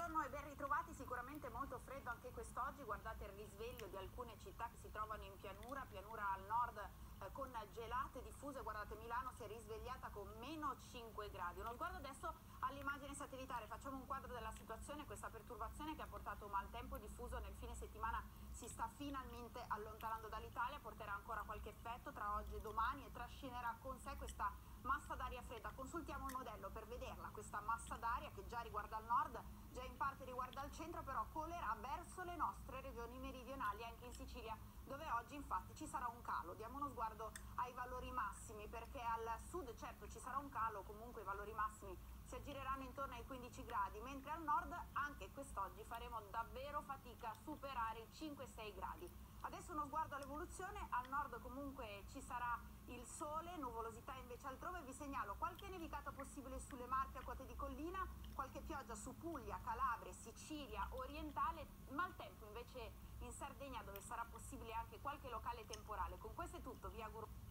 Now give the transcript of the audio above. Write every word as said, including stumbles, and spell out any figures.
buongiorno e ben ritrovati. Sicuramente molto freddo anche quest'oggi. Guardate il risveglio di alcune città che si trovano in pianura, pianura al nord eh, con gelate diffuse. Guardate, Milano si è risvegliata con meno cinque gradi. Uno sguardo adesso all'immagine satellitare. Facciamo un quadro della situazione. Questa perturbazione che ha portato maltempo diffuso nel fine settimana si sta finalmente allontanando dall'Italia, porterà ancora qualche effetto tra oggi e domani e trascinerà con sé questa massa d'aria fredda. Consultiamo il modello per vederla, questa massa d'aria che già riguarda il nord, già in parte riguarda il centro, però colerà verso le nostre regioni meridionali, anche in Sicilia, dove oggi infatti ci sarà un calo. Diamo uno sguardo ai valori massimi, perché al sud certo ci sarà un calo, comunque i valori massimi si aggireranno intorno ai quindici gradi, mentre al nord anche quest'oggi faremo davvero fatica a superare i cinque sei gradi. Adesso uno sguardo all'evoluzione. Al nord comunque ci sarà il sole, nuvolosità invece altrove. Vi segnalo qualche nevicata possibile sulle Marche a quote di collina, qualche pioggia su Puglia, Calabria, Sicilia orientale, maltempo invece in Sardegna, dove sarà possibile anche qualche locale temporale. Con questo è tutto, vi auguro